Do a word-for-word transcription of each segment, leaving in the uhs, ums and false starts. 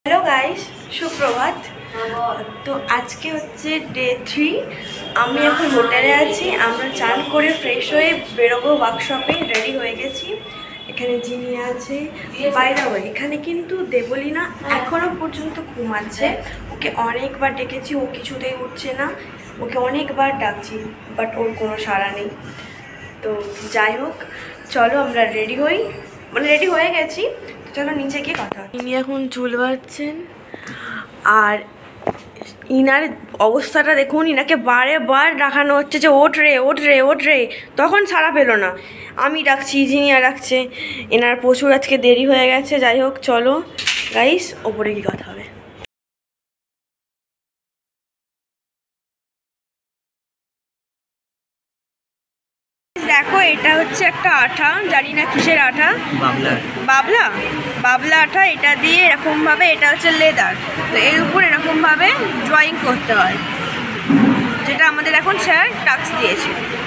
Hello guys सुप्रभात। तो आज के होच्छे डे थ्री। आमी एखन होटेले आछि। आमरा चान करे फ्रेश हये बेरोबो वार्कशपे रेडी हये गेछि। एखाने जिनी आछे। बाय द वे एखाने किन्तु देवलीना एखोनो पर्यन्त घुमाচ্ছে। ओके अनेकबार डेकेछि, ओ किछुतेই उठছে না। ओके अनेकबार डाकছি, बाट ओर कोनो साड़ा नेই। तो যাই হোক, चलो आमरा रेडी हई, মানে रेडी হয়ে গেছি। चलो नीचे गিয়ে কথা হয়। ইনি এখন চুল বাঁধছেন আর ইনার অবস্থাটা দেখুন। ইনাকে বারে বার ডাকানো হচ্ছে যে ওঠ রে ওঠ রে ওঠ রে, তখন সাড়া পেলো না। আমি ডাকছি, জিনিয়া ডাকছে। এনার প্রচুর আজকে দেরি হয়ে গেছে। যাই হোক চলো গাইস ওপরে গিয়ে কথা হবে। দেখো এটা হচ্ছে একটা আঠা, জানি না কিসের আঠা, বাবলা বাবলা বাবলা আঠা। এটা দিয়ে এরকম ভাবে, এটা হচ্ছে লেদার, তো এর উপর এরকম ভাবে ড্রয়িং করতে হয়, যেটা আমাদের এখন স্যার টাস্ক দিয়েছে।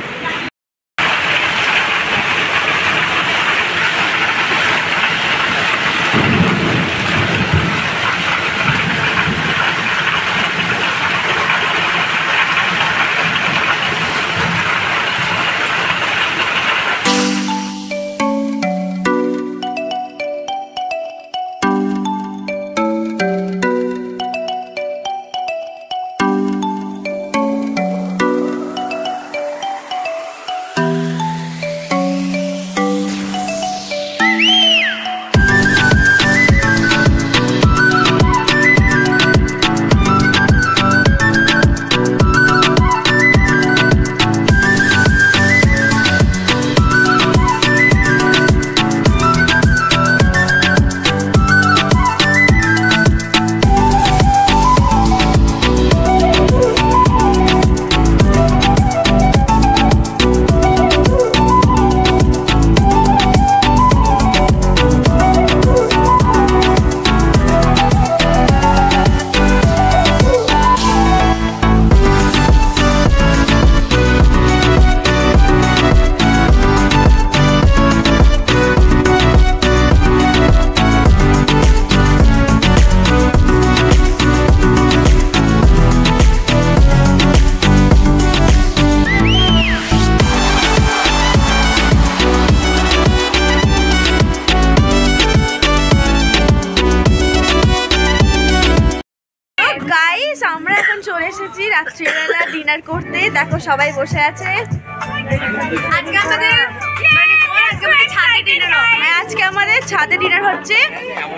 আমরা এখন চলে এসেছি রাত্রিবেলা ডিনার করতে। দেখো সবাই বসে আছে। আজকে আমাদের ছাদে ডিনার হবে। আজকে আমাদের ছাদে ডিনার হচ্ছে।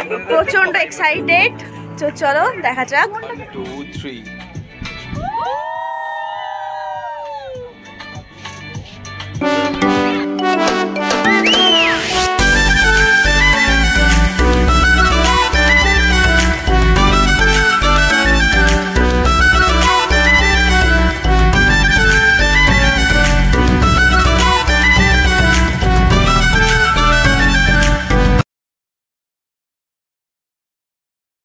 প্রচন্ড এক্সাইটেড। তো চলো দেখা যাক। One two three